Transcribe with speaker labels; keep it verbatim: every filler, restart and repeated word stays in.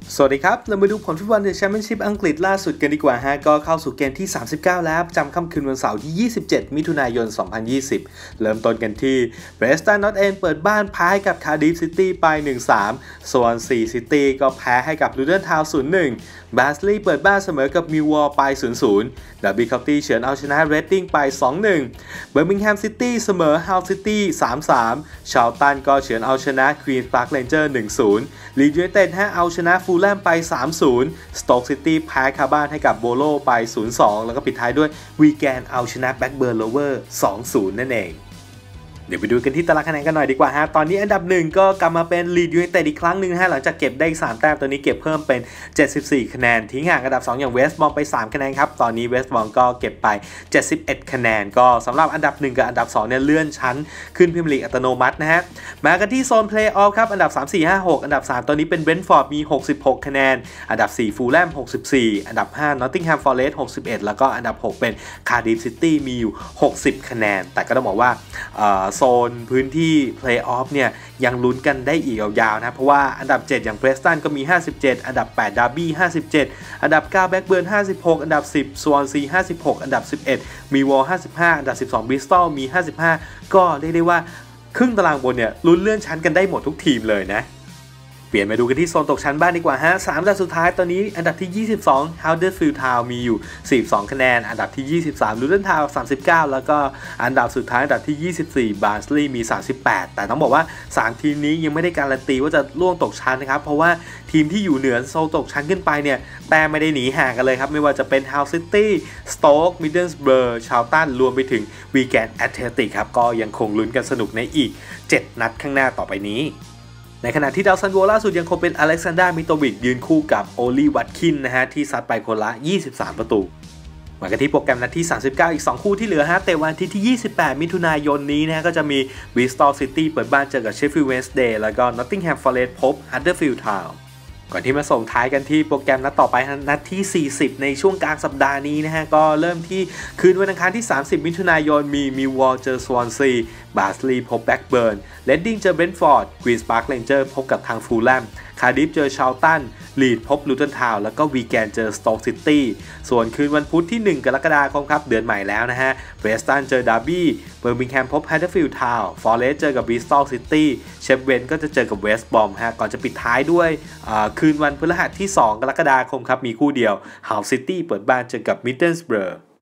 Speaker 1: สวัสดีครับเรามาดูผลฟุตบอลในแชมเปี้ยนชิพอังกฤษล่าสุดกันดีกว่าฮะก็เข้าสู่เกมที่สามสิบเก้าแล้วประจำค่ำคืนวันเสาร์ที่ยี่สิบเจ็ดมิถุนายนสองพันยี่สิบเริ่มต้นกันที่เบรสตันนอตเอนเปิดบ้านแพ้ให้กับคาร์ดิฟซิตี้ไป หนึ่งสาม ส่วนซีซิตี้ก็แพ้ให้กับลูเทนทาวน์ ศูนย์หนึ่ง บาร์สลีย์เปิดบ้านเสมอกับมิลวอลไป ศูนย์ศูนย์ ดับบี้เคานตี้เฉือนเอาชนะเรดดิ้งไป สองหนึ่ง เบอร์มิงแฮมซิตี้เสมอฮัลซิตี้ สามสาม ชาร์ลตันก็เฉือนเอาชนะควีนส์พาร์คเรนเจอร์ หนึ่งศูนย์ ลีดส์ยูไนเต็ดให้เอาชนะฟูลแลมไป สามศูนย์ สโต๊กซิตี้แพ้คาบ้านให้กับโบโลไป ศูนย์สอง แล้วก็ปิดท้ายด้วยวีแกนเอาชนะแบล็กเบิร์นโรเวอร์ สองศูนย์ นั่นเองเดี๋ยวไปดูกันที่ตารางคะแนนกันหน่อยดีกว่าฮะตอนนี้อันดับหนึ่งก็กลับมาเป็นลีดส์ยูไนเต็ดอีกครั้งหนึ่งฮะหลังจากเก็บได้สามแต้มตัวนี้เก็บเพิ่มเป็นเจ็ดสิบสี่คะแนนทิ้งห่างอันดับสองอย่างเวสต์บอมไปสามคะแนนครับตอนนี้เวสต์บอมก็เก็บไปเจ็ดสิบเอ็ดคะแนนก็สำหรับอันดับหนึ่งกับอันดับสองเนี่ยเลื่อนชั้นขึ้นพรีเมียร์ลีกอัตโนมัตินะฮะมากันที่โซนเพลย์ออฟครับอันดับสาม สี่ ห้า หกอันดับสามตอนนี้เป็นเบรนท์ฟอร์ดมีหกสิบหกคะแนนอันดับสี่ฟูลแลมหกสิบสี่อันดับห้านอตติงแฮมฟอเรสต์หกสิบเอ็ดแล้วก็อันดับหกเป็นคาร์ดิฟซิตี้มีอยู่หกสิบคะแนนแต่ก็ต้องบอกว่าโซนพื้นที่เพลย์ออฟเนี่ยยังลุ้นกันได้อีกยาวๆนะเพราะว่าอันดับเจ็ดอย่างเพรสตันก็มีห้าสิบเจ็ดอันดับแปดดาร์บี้ห้าสิบเจ็ดอันดับเก้าแบล็กเบิร์นห้าสิบหกอันดับสิบสวอนซีห้าสิบหกอันดับสิบเอ็ดมีวอลห้าสิบห้าอันดับสิบสองบริสตอลมีห้าสิบห้าก็เรียกได้ว่าครึ่งตารางบนเนี่ยลุ้นเลื่อนชั้นกันได้หมดทุกทีมเลยนะเปลี่ยนมาดูกันที่โซนตกชั้นบ้านดีกว่าฮะสามอันดับสุดท้ายตอนนี้อันดับที่ยี่สิบสอง Huddersfield Town มีอยู่สี่สิบสองคะแนนอันดับที่ยี่สิบสาม Luton Town สามสิบเก้าแล้วก็อันดับสุดท้ายอันดับที่ยี่สิบสี่ Barnsley มีสามสิบแปดแต่ต้องบอกว่าสามทีมนี้ยังไม่ได้การันตีว่าจะล่วงตกชั้นนะครับเพราะว่าทีมที่อยู่เหนือโซนตกชั้นขึ้นไปเนี่ยแต่ไม่ได้หนีห่างกันเลยครับไม่ว่าจะเป็น Hull City Stoke Middlesbrough Charlton รวมไปถึง Wigan Athletic ครับก็ยังคงลุ้นกันสนุกในอีกเจ็ดนัดข้างหน้าต่อไปนี้ในขณะที่ดาวซันโวล่าสุดยังคงเป็นอเล็กซานดรามิโตวิชยืนคู่กับโอลีวัตคินนะฮะที่ซัดไปคนละยี่สิบสามประตูมากันที่โปรแกรมนัดที่สามสิบเก้าอีกสองคู่ที่เหลือฮะแต่วันอาทิตย์ที่ยี่สิบแปดมิถุนายนนี้นะฮะก็จะมีบริสตอลซิตี้เปิดบ้านเจอกับเชฟฟิลด์เวนส์เดย์แล้วก็นอตติงแฮมฟอเรสต์พบฮัดเดอร์ฟิลด์ทาวน์ก่อนที่มาส่งท้ายกันที่โปรแกรมนัดต่อไปนัดที่สี่สิบในช่วงกลางสัปดาห์นี้นะฮะก็เริ่มที่คืนวันอังคารที่สามสิบมิถุนายนมีมิลวอลเจอสวอนซีบาร์สลีย์พบแบล็กเบิร์นเรดดิ้งเจอเบรนท์ฟอร์ดควีนส์พาร์คเรนเจอร์พบกับทางฟูลแลมคาร์ดิฟเจอชาร์ลตันลีดพบลูเทนทาวน์แล้วก็วีแกนเจอสโต๊กซิตี้ส่วนคืนวันพุธที่หนึ่งกรกฎาคมครับเดือนใหม่แล้วนะฮะเบรสตันเจอดาร์บี้เบอร์มิงแฮมพบฮัดเดอร์ฟิลด์ทาวน์ฟอเรสต์เจอกับบริสตอลซิตี้เชฟเวนก็จะเจอกับเวสต์บอมฮะก่อนจะปิดท้ายด้วยคืนวันพฤหัสที่สองกรกฎาคมครับมีคู่เดียวฮัลซิตี้เปิดบ้านเจอกับมิดเดิลสเบอร์